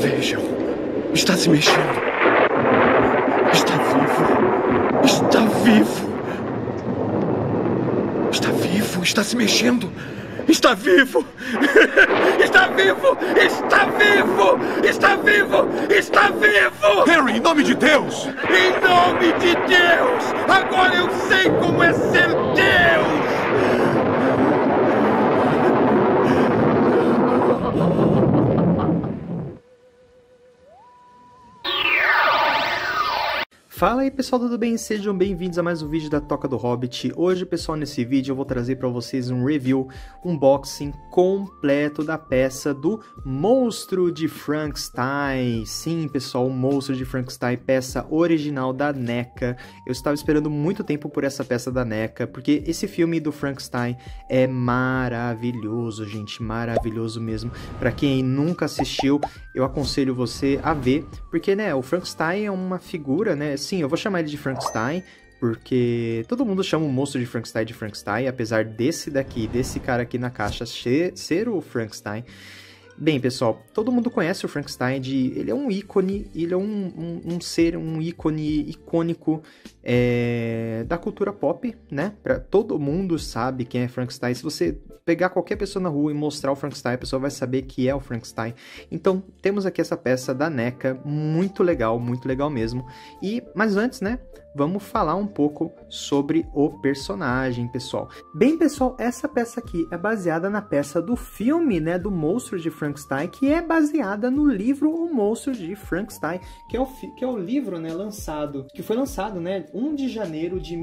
Vejam, está se mexendo. Está vivo. Está vivo. Está vivo, está se mexendo. Está vivo! Está vivo! Está vivo! Está vivo! Está vivo! Harry, em nome de Deus! Em nome de Deus! Agora eu sei como é ser Deus! Fala aí pessoal, tudo bem? Sejam bem-vindos a mais um vídeo da Toca do Hobbit. Hoje, pessoal, nesse vídeo eu vou trazer para vocês um review, unboxing completo da peça do Monstro de Frankenstein. Sim, pessoal, o Monstro de Frankenstein, peça original da NECA. Eu estava esperando muito tempo por essa peça da NECA, porque esse filme do Frankenstein é maravilhoso, gente, maravilhoso mesmo. Para quem nunca assistiu, eu aconselho você a ver, porque, né, o Frankenstein é uma figura, né, sim, eu vou chamar ele de Frankenstein, porque todo mundo chama o Monstro de Frankenstein, apesar desse cara aqui na caixa ser o Frankenstein. Bem, pessoal, todo mundo conhece o Frankenstein, ele é um ícone, ele é um ícone icônico da cultura pop, né? Todo mundo sabe quem é Frankenstein. Se você pegar qualquer pessoa na rua e mostrar o Frankenstein, a pessoa vai saber que é o Frankenstein. Então, temos aqui essa peça da NECA, muito legal mesmo. Mas antes, né? Vamos falar um pouco sobre o personagem, pessoal. Bem, pessoal, essa peça aqui é baseada na peça do filme, né, do Monstro de Frankenstein, que é baseada no livro O Monstro de Frankenstein, que é o livro, né, que foi lançado, né, 1 de janeiro de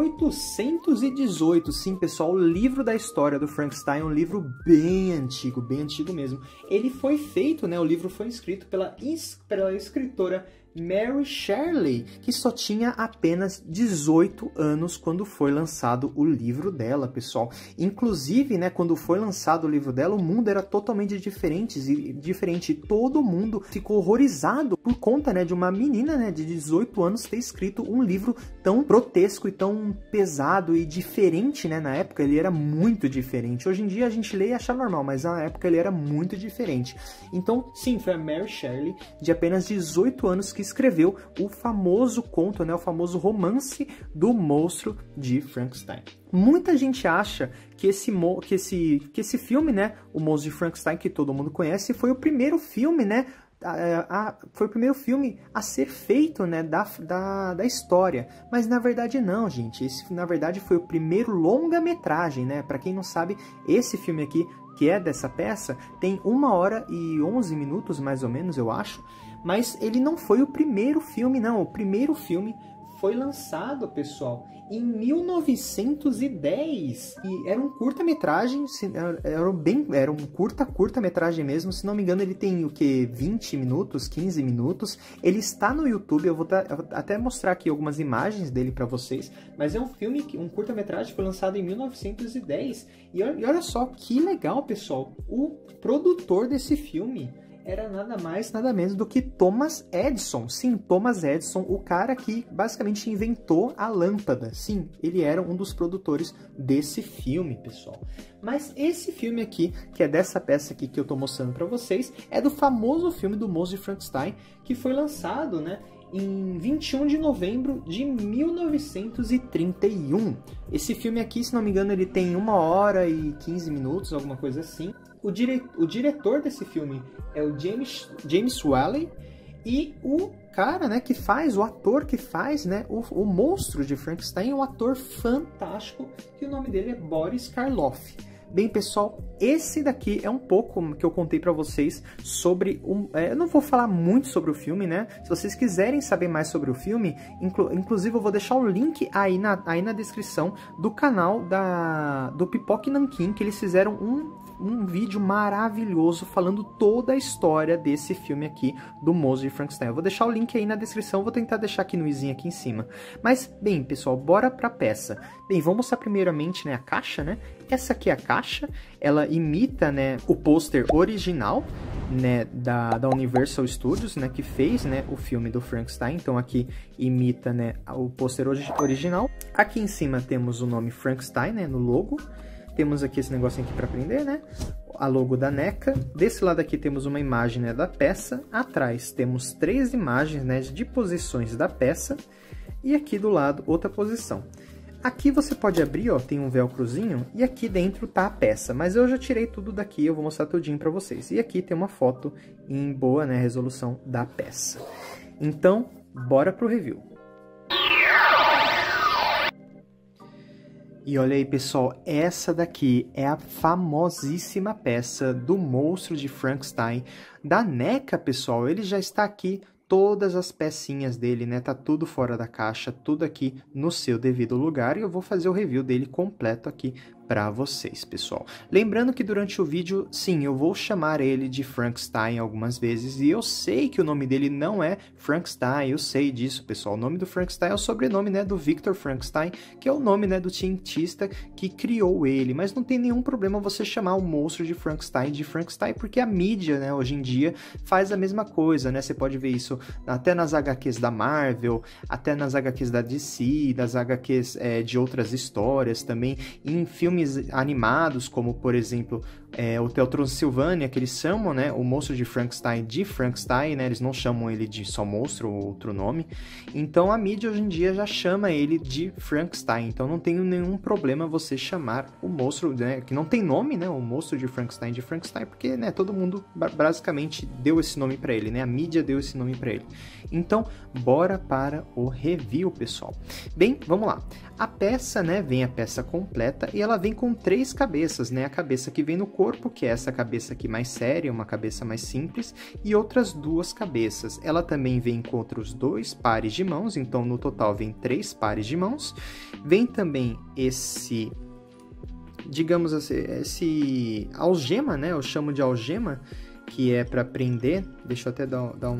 1818. Sim, pessoal, o livro da história do Frankenstein é um livro bem antigo mesmo. Ele foi feito, né, o livro foi escrito pela escritora Mary Shelley, que só tinha apenas 18 anos quando foi lançado o livro dela, pessoal. Inclusive, né, quando foi lançado o livro dela, o mundo era totalmente diferente. Todo mundo ficou horrorizado por conta, né, de uma menina, né, de 18 anos ter escrito um livro tão grotesco e tão pesado e diferente, né? Na época ele era muito diferente. Hoje em dia a gente lê e acha normal, mas na época ele era muito diferente. Então, sim, foi a Mary Shelley, de apenas 18 anos, que escreveu o famoso conto, né, o famoso romance do Monstro de Frankenstein. Muita gente acha que esse filme, né, o Monstro de Frankenstein, que todo mundo conhece, foi o primeiro filme, né, foi o primeiro filme a ser feito, né, da história. Mas na verdade não, gente. Esse na verdade foi o primeiro longa-metragem, né? Para quem não sabe, esse filme aqui, que é dessa peça, tem 1 hora e 11 minutos, mais ou menos, eu acho. Mas ele não foi o primeiro filme, não. O primeiro filme foi lançado, pessoal, em 1910. E era um curta-metragem, era um curta-metragem mesmo. Se não me engano, ele tem o que? 20 minutos, 15 minutos. Ele está no YouTube, eu vou até mostrar aqui algumas imagens dele para vocês. Mas é um filme, um curta-metragem, foi lançado em 1910. E olha só que legal, pessoal. O produtor desse filme era nada mais, nada menos do que Thomas Edison. Sim, Thomas Edison, o cara que basicamente inventou a lâmpada. Sim, ele era um dos produtores desse filme, pessoal. Mas esse filme aqui, que é dessa peça aqui que eu tô mostrando para vocês, é do famoso filme do Monstro de Frankenstein, que foi lançado, né, em 21 de novembro de 1931. Esse filme aqui, se não me engano, ele tem 1 hora e 15 minutos, alguma coisa assim. O diretor desse filme é o James Whalley, e o cara, né, o ator que faz, né, o Monstro de Frankenstein é um ator fantástico, que o nome dele é Boris Karloff. Bem, pessoal, esse daqui é um pouco que eu contei pra vocês sobre eu não vou falar muito sobre o filme, né? Se vocês quiserem saber mais sobre o filme, inclusive eu vou deixar o link aí na descrição do canal do Pipoque Nanquim, que eles fizeram um vídeo maravilhoso falando toda a história desse filme aqui do Monstro de Frankenstein. Eu vou deixar o link aí na descrição, vou tentar deixar aqui no izinho aqui em cima. Mas, bem, pessoal, bora pra peça. Bem, vamos mostrar primeiramente, né, a caixa, né? Essa aqui é a caixa, ela imita, né, o pôster original, né, da Universal Studios, né, que fez, né, o filme do Frankenstein. Então aqui imita, né, o pôster original. Aqui em cima temos o nome Frankenstein, né, no logo. Temos aqui esse negocinho aqui para prender, né? A logo da NECA. Desse lado aqui temos uma imagem, né, da peça. Atrás temos 3 imagens, né, de posições da peça. E aqui do lado, outra posição. Aqui você pode abrir, ó, tem um velcrozinho, e aqui dentro tá a peça. Mas eu já tirei tudo daqui, eu vou mostrar tudinho para vocês. E aqui tem uma foto em boa, né, resolução da peça. Então, bora pro review. E olha aí, pessoal, essa daqui é a famosíssima peça do Monstro de Frankenstein da NECA, pessoal. Ele já está aqui, todas as pecinhas dele, né? Tá tudo fora da caixa, tudo aqui no seu devido lugar. E eu vou fazer o review dele completo aqui para vocês, pessoal. Lembrando que durante o vídeo, sim, eu vou chamar ele de Frankenstein algumas vezes, e eu sei que o nome dele não é Frankenstein, eu sei disso, pessoal. O nome do Frankenstein é o sobrenome, né, do Victor Frankenstein, que é o nome, né, do cientista que criou ele, mas não tem nenhum problema você chamar o monstro de Frankenstein, porque a mídia, né, hoje em dia faz a mesma coisa, né? Você pode ver isso até nas HQs da Marvel, até nas HQs da DC, das HQs de outras histórias também, em filmes animados, como por exemplo Hotel Transilvânia, que eles chamam, né, o monstro de Frankenstein, né, eles não chamam ele de só monstro ou outro nome. Então a mídia hoje em dia já chama ele de Frankenstein, então não tem nenhum problema você chamar o monstro, né, que não tem nome, né, o monstro de Frankenstein, porque, né, todo mundo basicamente deu esse nome para ele, né, a mídia deu esse nome para ele. Então bora para o review, pessoal. Bem, vamos lá. A peça, né, vem a peça completa e ela vem com 3 cabeças, né, a cabeça que vem no corpo, que é essa cabeça aqui mais séria, uma cabeça mais simples, e outras 2 cabeças. Ela também vem com outros 2 pares de mãos, então no total vem 3 pares de mãos. Vem também esse, digamos assim, esse algema, né, eu chamo de algema, que é para prender. Deixa eu até dar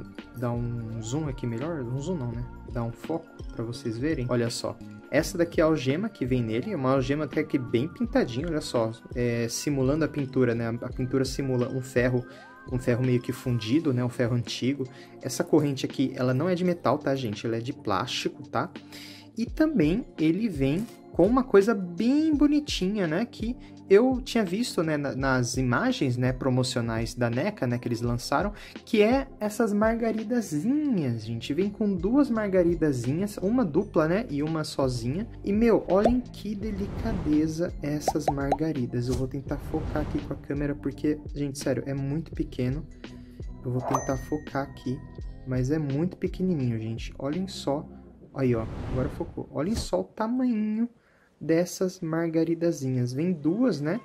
um zoom aqui melhor, um zoom não, né, dar um foco para vocês verem. Olha só. Essa daqui é a algema que vem nele, é uma algema até que bem pintadinha, olha só, simulando a pintura, né? A pintura simula um ferro meio que fundido, né? Um ferro antigo. Essa corrente aqui, ela não é de metal, tá, gente? Ela é de plástico, tá? E também ele vem com uma coisa bem bonitinha, né? Que eu tinha visto, né, nas imagens, né, promocionais da NECA, né, que eles lançaram, que é essas margaridazinhas, gente. Vem com 2 margaridazinhas, uma dupla, né, e uma sozinha. E, meu, olhem que delicadeza essas margaridas. Eu vou tentar focar aqui com a câmera, porque, gente, sério, é muito pequeno. Eu vou tentar focar aqui, mas é muito pequenininho, gente. Olhem só. Aí, ó, agora focou. Olhem só o tamanho dessas margaridazinhas. Vem 2, né?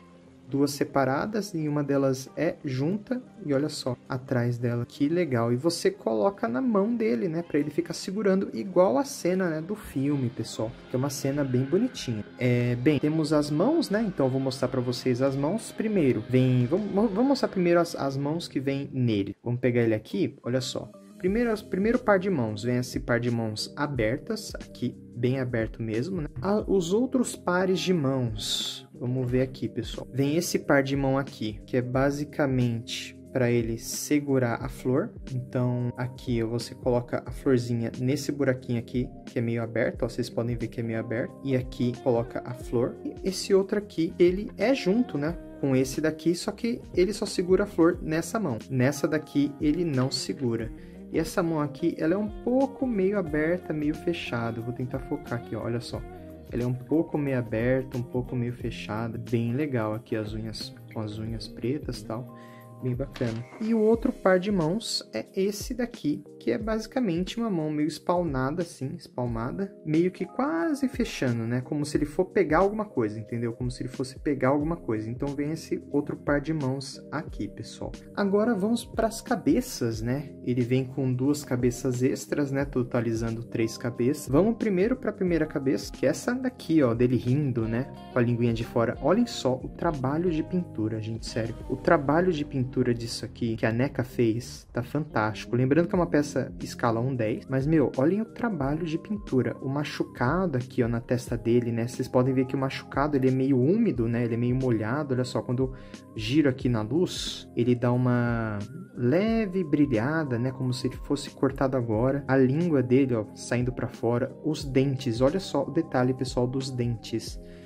2 separadas e uma delas é junta. E olha só, atrás dela, que legal. E você coloca na mão dele, né? Pra ele ficar segurando, igual a cena, né, do filme, pessoal. Que é uma cena bem bonitinha. Bem, temos as mãos, né? Então eu vou mostrar pra vocês as mãos. Primeiro, vamos mostrar primeiro as mãos que vem nele. Vamos pegar ele aqui, olha só. Primeiro par de mãos, vem esse par de mãos abertas, aqui, bem aberto mesmo, né? Os outros pares de mãos, vamos ver aqui, pessoal. Vem esse par de mão aqui, que é basicamente para ele segurar a flor. Então, aqui você coloca a florzinha nesse buraquinho aqui, que é meio aberto, ó, vocês podem ver que é meio aberto. E aqui coloca a flor. E esse outro aqui, ele é junto, né, com esse daqui, só que ele só segura a flor nessa mão. Nessa daqui, ele não segura. E essa mão aqui, ela é um pouco meio aberta, meio fechada. Vou tentar focar aqui, ó, olha só. Ela é um pouco meio aberta, um pouco meio fechada. Bem legal aqui as unhas, com as unhas pretas e tal. Bem bacana. E o outro par de mãos é esse daqui, que é basicamente uma mão meio espalmada, assim, espalmada, meio que quase fechando, né? Como se ele for pegar alguma coisa, entendeu? Como se ele fosse pegar alguma coisa. Então vem esse outro par de mãos aqui, pessoal. Agora vamos para as cabeças, né? Ele vem com 2 cabeças extras, né? Totalizando 3 cabeças. Vamos primeiro para a primeira cabeça, que é essa daqui, ó, dele rindo, né? Com a linguinha de fora. Olhem só o trabalho de pintura, gente, sério. O trabalho de pintura disso aqui que a NECA fez tá fantástico. Lembrando que é uma peça escala 1/10, mas, meu, olhem o trabalho de pintura. O machucado aqui, ó, na testa dele, né? Vocês podem ver que o machucado, ele é meio úmido, né? Ele é meio molhado. Olha só, quando eu giro aqui na luz, ele dá uma leve brilhada, né? Como se ele fosse cortado agora. A língua dele, ó, saindo pra fora. Os dentes, olha só o detalhe, pessoal, dos dentes.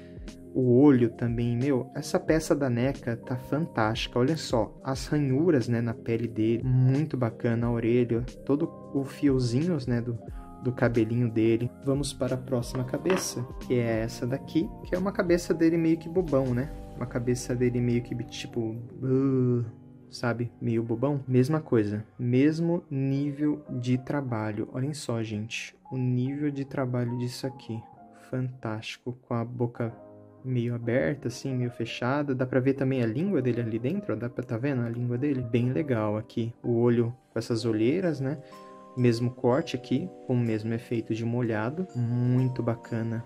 O olho também, meu, essa peça da NECA tá fantástica. Olha só, as ranhuras, né, na pele dele, muito bacana. A orelha, todo o fiozinhos, né, do cabelinho dele. Vamos para a próxima cabeça, que é essa daqui, que é uma cabeça dele meio que bobão, né? Uma cabeça dele meio que tipo... sabe? Meio bobão. Mesma coisa. Mesmo nível de trabalho. Olhem só, gente. O nível de trabalho disso aqui. Fantástico. Com a boca meio aberta, assim, meio fechada. Dá pra ver também a língua dele ali dentro, ó. Dá pra tá vendo a língua dele? Bem legal aqui. O olho com essas olheiras, né? Mesmo corte aqui, com o mesmo efeito de molhado. Muito bacana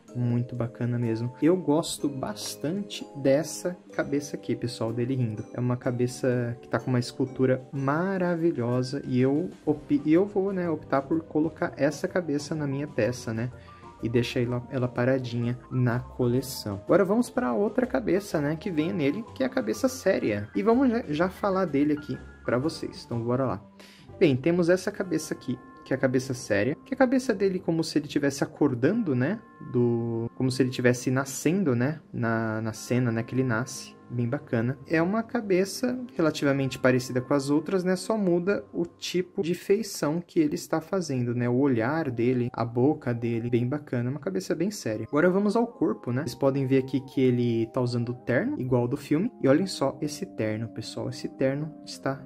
mesmo. Eu gosto bastante dessa cabeça aqui, pessoal, dele rindo. É uma cabeça que tá com uma escultura maravilhosa e eu vou, né, optar por colocar essa cabeça na minha peça, né? E deixar ela paradinha na coleção. Agora vamos para outra cabeça, né, que vem nele, que é a cabeça séria. E vamos já falar dele aqui para vocês. Então bora lá. Bem, temos essa cabeça aqui, que é a cabeça séria, que é a cabeça dele como se ele estivesse acordando, né, como se ele estivesse nascendo, né, na cena, né, que ele nasce, bem bacana. É uma cabeça relativamente parecida com as outras, né, só muda o tipo de feição que ele está fazendo, né, o olhar dele, a boca dele, bem bacana, uma cabeça bem séria. Agora vamos ao corpo, né, vocês podem ver aqui que ele tá usando o terno, igual ao do filme, e olhem só esse terno, pessoal, esse terno está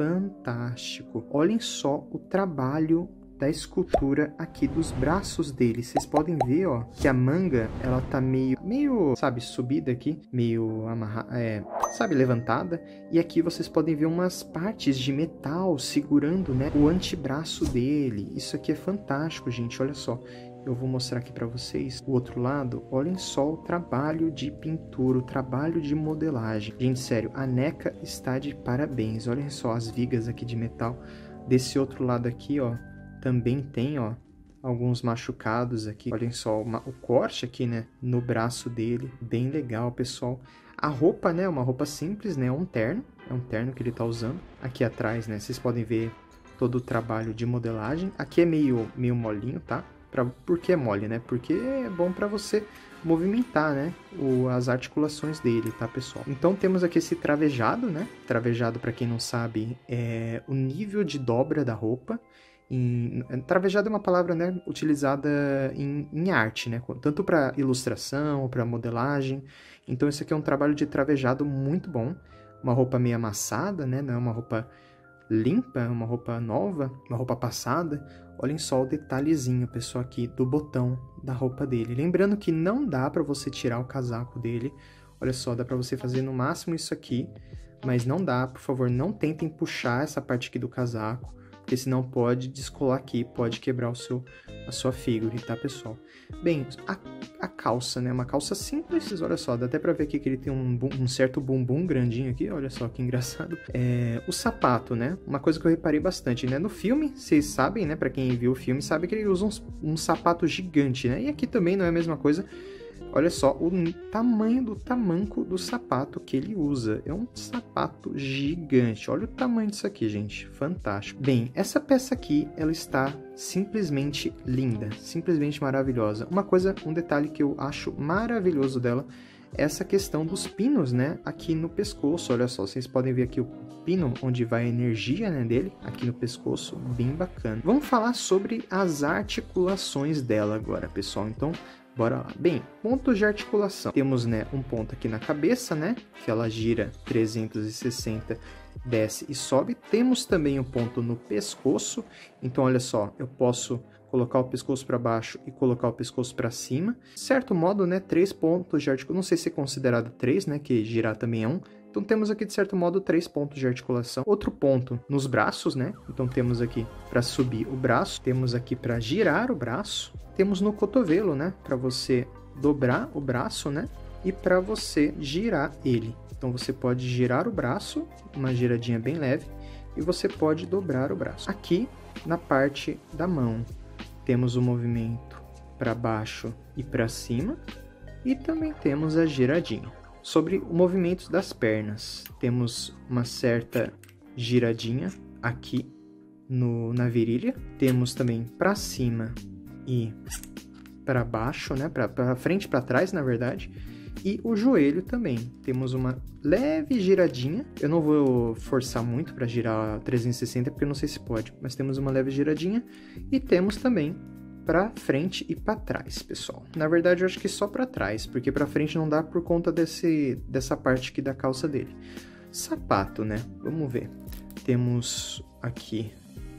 fantástico. Olhem só o trabalho da escultura aqui dos braços dele. Vocês podem ver, ó, que a manga, ela tá meio, sabe, subida aqui, meio sabe, levantada. E aqui vocês podem ver umas partes de metal segurando, né, o antebraço dele. Isso aqui é fantástico, gente, olha só. Eu vou mostrar aqui para vocês o outro lado. Olhem só o trabalho de pintura, o trabalho de modelagem. Gente, sério, a NECA está de parabéns. Olhem só as vigas aqui de metal. Desse outro lado aqui, ó, também tem, ó, alguns machucados aqui. Olhem só o corte aqui, né, no braço dele. Bem legal, pessoal. A roupa, né, uma roupa simples, né, é um terno que ele tá usando. Aqui atrás, né, vocês podem ver todo o trabalho de modelagem. Aqui é meio molinho, tá? Por que é mole, né? Porque é bom para você movimentar, né, as articulações dele, tá, pessoal? Então temos aqui esse travejado, né? Travejado, para quem não sabe, é o nível de dobra da roupa. Travejado é uma palavra, né, utilizada em arte, né? Tanto para ilustração, para modelagem. Então esse aqui é um trabalho de travejado muito bom. Uma roupa meio amassada, né? Não é uma roupa limpa, é uma roupa nova, uma roupa passada. Olhem só o detalhezinho, pessoal, aqui do botão da roupa dele. Lembrando que não dá para você tirar o casaco dele. Olha só, dá para você fazer no máximo isso aqui, mas não dá, por favor, não tentem puxar essa parte aqui do casaco, porque senão pode descolar aqui, pode quebrar a sua figure, tá, pessoal? Bem, a calça, né? Uma calça simples, olha só, dá até pra ver aqui que ele tem um certo bumbum grandinho aqui, olha só que engraçado. O sapato, né? Uma coisa que eu reparei bastante, né? No filme, vocês sabem, né? Pra quem viu o filme, sabe que ele usa um sapato gigante, né? E aqui também não é a mesma coisa. Olha só o tamanho do tamanco do sapato que ele usa. É um sapato gigante. Olha o tamanho disso aqui, gente. Fantástico. Bem, essa peça aqui, ela está simplesmente linda. Simplesmente maravilhosa. Um detalhe que eu acho maravilhoso dela é essa questão dos pinos, né? Aqui no pescoço. Olha só, vocês podem ver aqui o pino onde vai a energia, né, dele. Aqui no pescoço. Bem bacana. Vamos falar sobre as articulações dela agora, pessoal. Então, bora lá. Bem, pontos de articulação. Temos, né, um ponto aqui na cabeça, né, que ela gira 360, desce e sobe. Temos também um ponto no pescoço. Então, olha só, eu posso colocar o pescoço para baixo e colocar o pescoço para cima. De certo modo, né, 3 pontos de articulação. Não sei se é considerado 3, né, que girar também é 1. Então temos aqui, de certo modo, 3 pontos de articulação. Outro ponto nos braços, né? Então temos aqui para subir o braço, temos aqui para girar o braço, temos no cotovelo, né? Para você dobrar o braço, né? E para você girar ele. Então você pode girar o braço, uma giradinha bem leve, e você pode dobrar o braço. Aqui na parte da mão temos o movimento para baixo e para cima, e também temos a giradinha. Sobre o movimento das pernas, temos uma certa giradinha aqui na virilha. Temos também para cima e para baixo, né? Para frente e para trás, na verdade. E o joelho também. Temos uma leve giradinha. Eu não vou forçar muito para girar 360, porque eu não sei se pode. Mas temos uma leve giradinha. E temos também para frente e para trás, pessoal. Na verdade, eu acho que só para trás, porque para frente não dá por conta dessa parte aqui da calça dele. Sapato, né? Vamos ver. Temos aqui...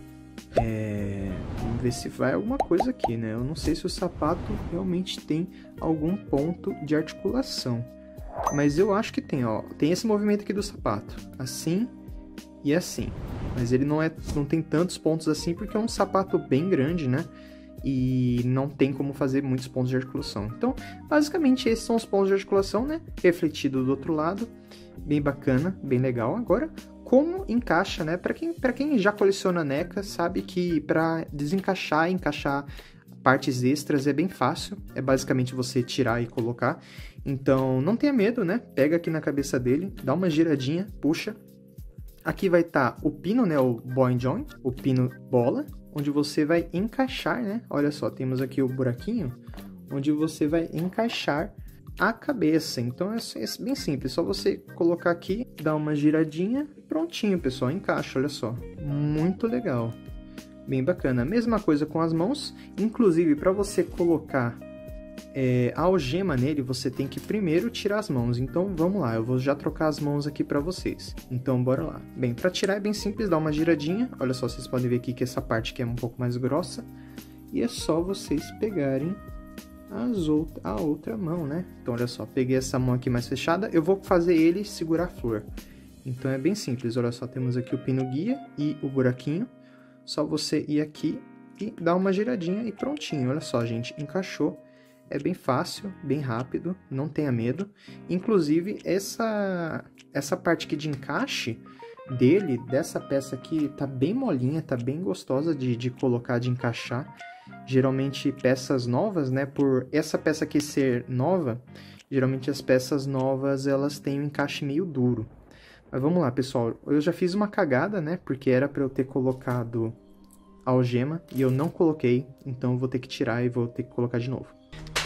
vamos ver se vai alguma coisa aqui, né? Eu não sei se o sapato realmente tem algum ponto de articulação. Mas eu acho que tem, ó. Tem esse movimento aqui do sapato. Assim e assim. Mas ele não tem tantos pontos assim, porque é um sapato bem grande, né? E não tem como fazer muitos pontos de articulação. Então, basicamente, esses são os pontos de articulação, né? Refletido do outro lado. Bem bacana, bem legal. Agora, como encaixa, né? Para quem já coleciona NECA, sabe que para desencaixar e encaixar partes extras é bem fácil. É basicamente você tirar e colocar. Então, não tenha medo, né? Pega aqui na cabeça dele, dá uma giradinha, puxa. Aqui vai estar o pino, né? O ball joint, o pino bola, onde você vai encaixar, né? Olha só, temos aqui o buraquinho, onde você vai encaixar a cabeça. Então é bem simples, só você colocar aqui, dar uma giradinha e prontinho, pessoal, encaixa, olha só. Muito legal, bem bacana. Mesma coisa com as mãos, inclusive para você colocar a algema nele, você tem que primeiro tirar as mãos. Então vamos lá, eu vou já trocar as mãos aqui para vocês. Então bora lá. Bem, para tirar é bem simples, dá uma giradinha. Olha só, vocês podem ver aqui que essa parte aqui é um pouco mais grossa. E é só vocês pegarem a outra mão, né? Então olha só, peguei essa mão aqui mais fechada. Eu vou fazer ele segurar a flor. Então é bem simples, olha só, temos aqui o pino guia e o buraquinho. Só você ir aqui e dar uma giradinha e prontinho. Olha só, gente, encaixou. É bem fácil, bem rápido, não tenha medo. Inclusive, essa parte aqui de encaixe dele, dessa peça aqui, tá bem molinha, tá bem gostosa de colocar, de encaixar. Geralmente, peças novas, né, por essa peça aqui ser nova, geralmente as peças novas, elas têm um encaixe meio duro. Mas vamos lá, pessoal, eu já fiz uma cagada, né, porque era para eu ter colocado a algema e eu não coloquei, então eu vou ter que tirar e vou ter que colocar de novo.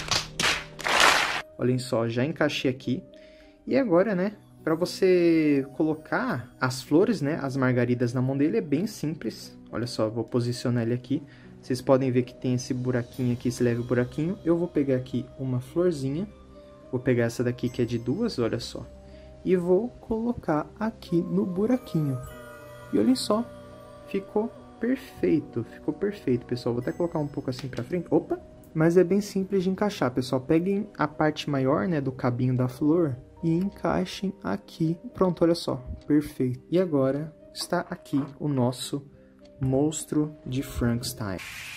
Olhem só, já encaixei aqui. E agora, né, para você colocar as flores, né, as margaridas na mão dele é bem simples. Olha só, vou posicionar ele aqui. Vocês podem ver que tem esse buraquinho aqui, esse leve buraquinho. Eu vou pegar aqui uma florzinha. Vou pegar essa daqui que é de duas, olha só. E vou colocar aqui no buraquinho. E olhem só, ficou perfeito, pessoal. Vou até colocar um pouco assim pra frente. Opa! Mas é bem simples de encaixar, pessoal. Peguem a parte maior, né, do cabinho da flor e encaixem aqui. Pronto, olha só, perfeito. E agora está aqui o nosso monstro de Frankenstein.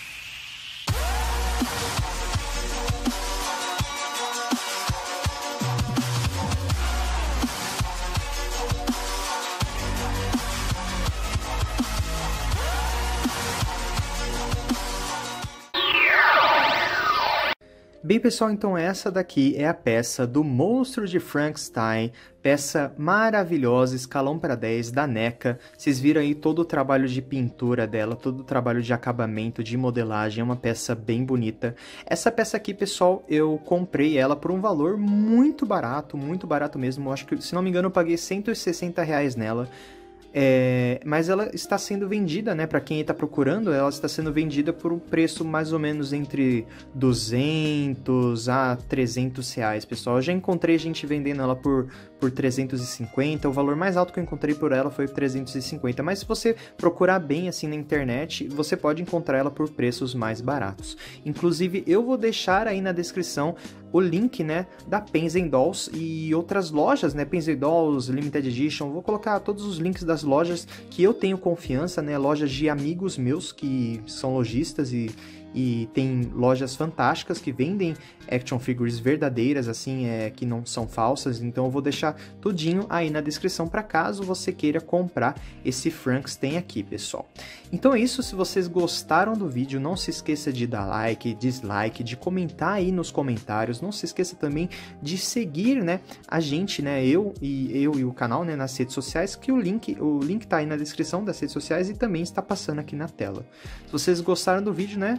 Bem, pessoal, então essa daqui é a peça do Monstro de Frankenstein, peça maravilhosa, escalão para 10 da NECA. Vocês viram aí todo o trabalho de pintura dela, todo o trabalho de acabamento, de modelagem, é uma peça bem bonita. Essa peça aqui, pessoal, eu comprei ela por um valor muito barato mesmo. Eu acho que, se não me engano, eu paguei R$160 nela. Mas ela está sendo vendida, né, para quem está procurando, ela está sendo vendida por um preço mais ou menos entre 200 a 300 reais, pessoal. Eu já encontrei gente vendendo ela por 350, o valor mais alto que eu encontrei por ela foi 350, mas se você procurar bem assim na internet, você pode encontrar ela por preços mais baratos. Inclusive, eu vou deixar aí na descrição o link, né, da Pens & Dolls e outras lojas, né, Pens & Dolls, Limited Edition. Vou colocar todos os links das lojas que eu tenho confiança, né, lojas de amigos meus que são lojistas e tem lojas fantásticas que vendem action figures verdadeiras, assim, que não são falsas. Então eu vou deixar tudinho aí na descrição para caso você queira comprar esse Frankenstein aqui, pessoal. Então é isso, se vocês gostaram do vídeo, não se esqueça de dar like, dislike, de comentar aí nos comentários. Não se esqueça também de seguir, né, a gente, né, eu e o canal, né, nas redes sociais, que o link tá aí na descrição das redes sociais e também está passando aqui na tela. Se vocês gostaram do vídeo, né,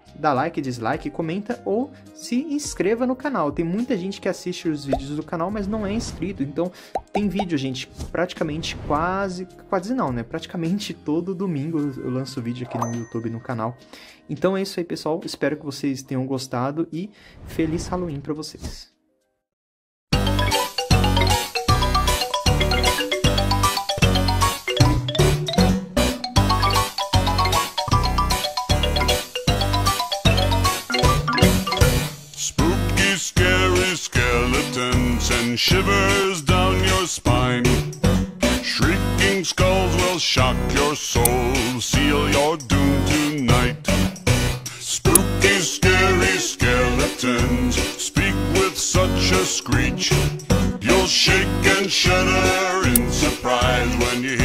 dá like, dislike, comenta ou se inscreva no canal. Tem muita gente que assiste os vídeos do canal, mas não é inscrito. Então tem vídeo, gente, praticamente quase não, né? Praticamente todo domingo eu lanço vídeo aqui no YouTube, no canal. Então é isso aí, pessoal. Espero que vocês tenham gostado e feliz Halloween para vocês. And shivers down your spine. Shrieking skulls will shock your soul, seal your doom tonight. Spooky, scary skeletons speak with such a screech. You'll shake and shudder in surprise when you